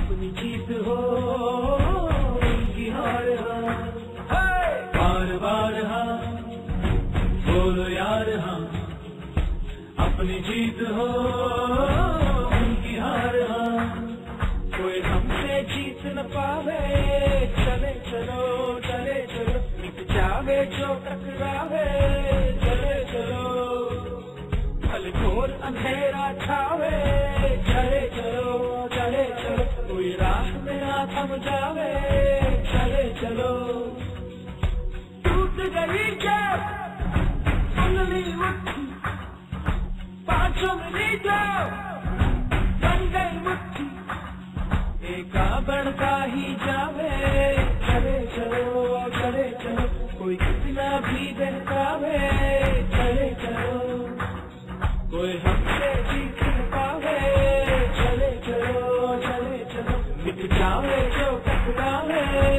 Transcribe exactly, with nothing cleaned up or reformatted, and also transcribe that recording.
अपनी जीत हो उनकी हार हाँ, बार बार हाँ बोलो यार हाँ, अपनी जीत हो उनकी हार हाँ, कोई हमसे जीत न पावे, चले चलो चले चलो, मिट जावे जो टकरावे, चले चलो, भले घोर अंधेरा छावे, चले चलो चले चलो, कोई राह में ना थम जावे, चले चलो। टूट गई क्या उंगली मुट्ठी, पांचों मिली जाओ बन गई मुट्ठी, एका बढ़ता ही जावे, चले चलो चले चलो, कोई कितना भी बहकावे, चले चलो, कोई हमसे जीत न पावे, चले चलो चले चलो, मिट जावे जो टकरावे।